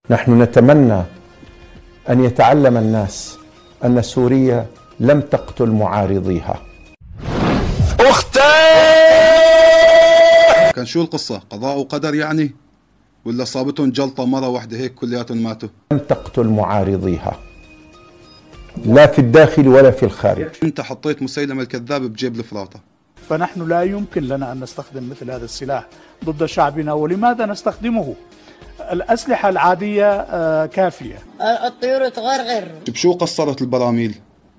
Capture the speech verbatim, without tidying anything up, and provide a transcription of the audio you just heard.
نحن نتمنى أن يتعلم الناس أن سوريا لم تقتل معارضيها. كان شو القصة؟ قضاء وقدر يعني؟ ولا صابتهم جلطة مرة واحدة هيك كلياتهم ماتوا؟ لم تقتل معارضيها لا في الداخل ولا في الخارج. انت حطيت مسيلمة الكذاب بجيب الفراطة. فنحن لا يمكن لنا أن نستخدم مثل هذا السلاح ضد شعبنا. ولماذا نستخدمه؟ الأسلحة العادية كافية. الطيور تغرغر. بشو قصرت البراميل؟